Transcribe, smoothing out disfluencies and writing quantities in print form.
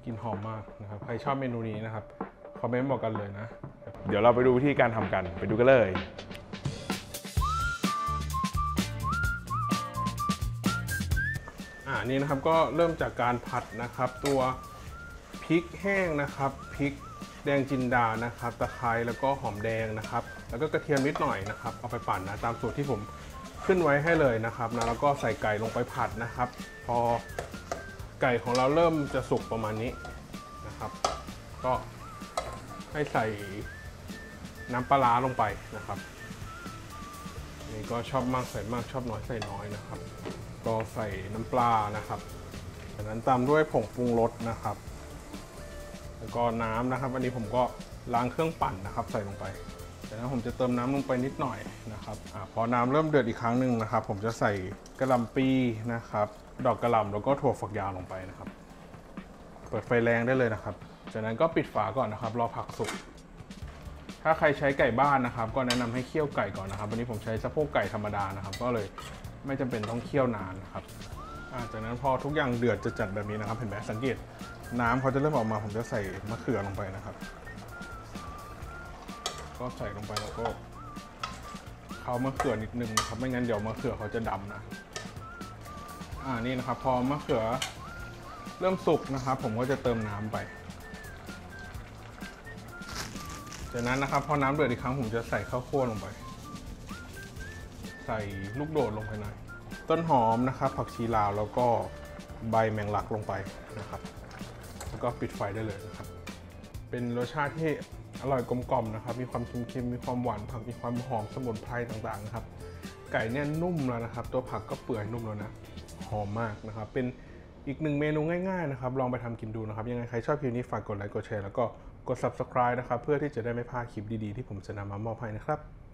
กลิ่นหอมมากนะครับใครชอบเมนูนี้นะครับคอมเมนต์บอกกันเลยนะเดี๋ยวเราไปดูวิธีการทำกันไปดูกันเลยนี่นะครับก็เริ่มจากการผัดนะครับตัวพริกแห้งนะครับพริกแดงจินดานะครับตะไคร้แล้วก็หอมแดงนะครับแล้วก็กระเทียมนิดหน่อยนะครับเอาไปปั่นนะตามสูตรที่ผมขึ้นไว้ให้เลยนะครับนะแล้วก็ใส่ไก่ลงไปผัดนะครับพอไก่ของเราเริ่มจะสุกประมาณนี้นะครับก็ให้ใส่น้ำปลาร้าลงไปนะครับนี่ก็ชอบมากใส่มากชอบน้อยใส่น้อยนะครับก็ใส่น้ำปลานะครับจากนั้นตามด้วยผงปรุงรสนะครับแล้วก็น้ำนะครับอันนี้ผมก็ล้างเครื่องปั่นนะครับใส่ลงไปจากนั้นผมจะเติมน้ำลงไปนิดหน่อยนะครับพอน้ำเริ่มเดือดอีกครั้งหนึ่งนะครับผมจะใส่กระหล่ำปีนะครับดอกกระหล่ำแล้วก็ถั่วฝักยาวลงไปนะครับเปิดไฟแรงได้เลยนะครับจากนั้นก็ปิดฝาก่อนนะครับรอผักสุกถ้าใครใช้ไก่บ้านนะครับก็แนะนำให้เคี่ยวไก่ก่อนนะครับวันนี้ผมใช้สะโพกไก่ธรรมดานะครับก็เลยไม่จำเป็นต้องเคี่ยวนานนะครับจากนั้นพอทุกอย่างเดือดจะจัดแบบนี้นะครับเห็นไหมสังเกตน้ำเขาจะเริ่มออกมาผมจะใส่มะเขือลงไปนะครับก็ใส่ลงไปแล้วก็เขามะเขือนิดนึงนะครับไม่งั้นเดี๋ยวมะเขือเขาจะดำนะนี่นะครับพอมะเขือเริ่มสุกนะครับผมก็จะเติมน้ำไปจากนั้นนะครับพอน้ำเดือดอีกครั้งผมจะใส่ข้าวคั่วลงไปใส่ลูกโดดลงไปหน่อยต้นหอมนะครับผักชีลาวแล้วก็ใบแมงลักลงไปนะครับแล้วก็ปิดไฟได้เลยนะครับเป็นรสชาติที่อร่อยกลมกล่อมนะครับมีความเค็มๆมีความหวานผักมีความหอมสมุนไพรต่างๆนะครับไก่เนี่ยนุ่มแล้วนะครับตัวผักก็เปื่อยนุ่มแล้วนะหอมมากนะครับเป็นอีกหนึ่งเมนูง่ายๆนะครับลองไปทำกินดูนะครับยังไงใครชอบคลิปนี้ฝากกดไลค์กดแชร์แล้วก็กด Subscribe นะครับเพื่อที่จะได้ไม่พลาดคลิปดีๆที่ผมจะนำมามอบให้นะครับ